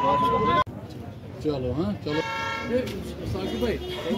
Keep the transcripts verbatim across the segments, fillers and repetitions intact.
चलो हाँ चलो साकिब भाई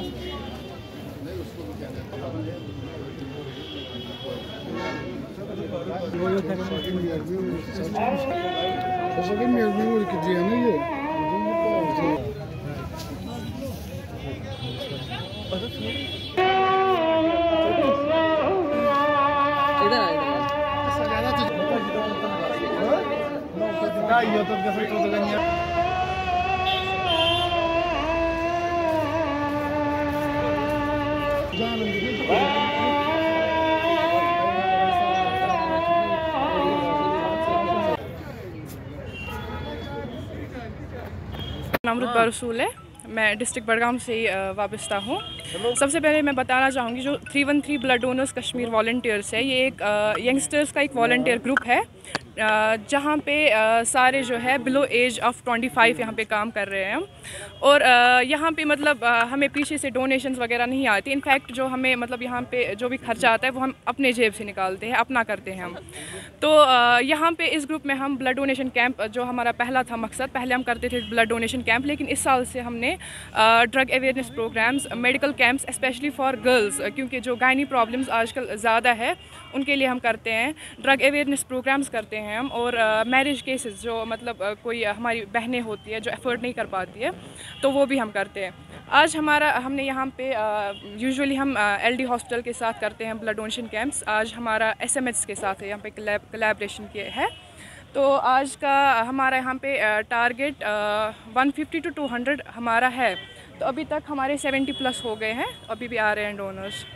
नाम रुतबा रसूल है। मैं डिस्ट्रिक्ट बडगाम से ही वाबस्ता हूँ। सबसे पहले मैं बताना चाहूँगी जो three one three blood donors Kashmir volunteers है, ये एक यंगस्टर्स का एक वॉल्टियर ग्रुप है जहाँ पे सारे जो है below age of twenty five यहाँ पे काम कर रहे हैं हम। और यहाँ पे मतलब हमें पीछे से डोनेशंस वगैरह नहीं आती। इनफैक्ट जो हमें मतलब यहाँ पे जो भी खर्चा आता है वो हम अपने जेब से निकालते हैं, अपना करते हैं हम। तो यहाँ पे इस ग्रुप में हम ब्लड डोनेशन कैंप, जो हमारा पहला था मकसद, पहले हम करते थे ब्लड डोनेशन कैंप, लेकिन इस साल से हमने drug awareness programs, medical camps specially for girls, क्योंकि जो गायनी प्रॉब्लम्स आजकल ज़्यादा है उनके लिए हम करते हैं। ड्रग अवेयरनेस प्रोग्राम्स करते हैं हम। और मैरिज केसेस जो मतलब uh, कोई हमारी बहनें होती है जो एफर्ट नहीं कर पाती है तो वो भी हम करते हैं। आज हमारा हमने यहाँ पे यूजुअली uh, हम एलडी uh, हॉस्पिटल के साथ करते हैं ब्लड डोनेशन कैंप्स। आज हमारा एसएमएच के साथ है, यहाँ पे कोलैबोरेशन किए है। तो आज का हमारा यहाँ पे target one fifty two two hundred हमारा है। तो अभी तक हमारे सेवेंटी प्लस हो गए हैं, अभी भी आ रहे हैं डोनर्स।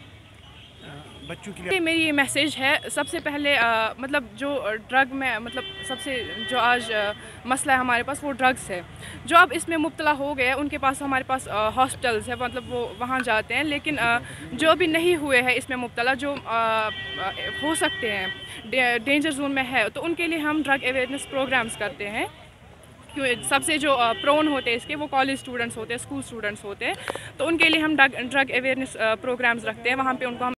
बच्चों के लिए मेरी ये मैसेज है, सबसे पहले आ, मतलब जो ड्रग में मतलब सबसे जो आज आ, मसला है हमारे पास वो ड्रग्स है। जो अब इसमें मुब्तला हो गए उनके पास हमारे पास हॉस्पिटल्स है, मतलब वो वहाँ जाते हैं। लेकिन आ, जो अभी नहीं हुए हैं इसमें मुब्तला, जो आ, आ, हो सकते हैं डे, डेंजर जोन में है, तो उनके लिए हम ड्रग अवेयरनेस प्रोग्राम्स करते हैं। सबसे जो प्रोन होते हैं इसके वो कॉलेज स्टूडेंट्स होते हैं, स्कूल स्टूडेंट्स होते हैं, तो उनके लिए हम ड्रग ड्रग अवेयरनेस प्रोग्राम्स रखते हैं। वहाँ पे उनको हम